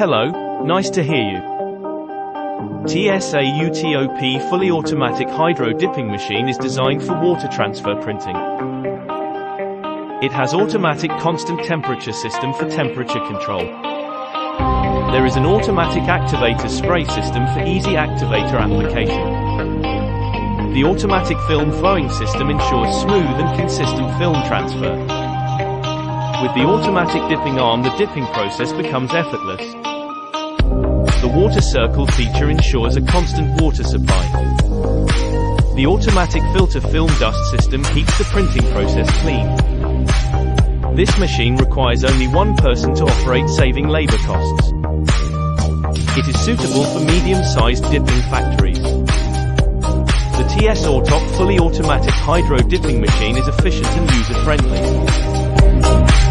Hello, nice to hear you. TSAUTOP Fully Automatic Hydro Dipping Machine is designed for water transfer printing. It has automatic constant temperature system for temperature control. There is an automatic activator spray system for easy activator application. The automatic film flowing system ensures smooth and consistent film transfer. With the automatic dipping arm, the dipping process becomes effortless. The water circle feature ensures a constant water supply. The automatic filter film dust system keeps the printing process clean. This machine requires only one person to operate, saving labor costs. It is suitable for medium-sized dipping factories. The TSAUTOP Fully Automatic Hydro Dipping Machine is efficient and user-friendly.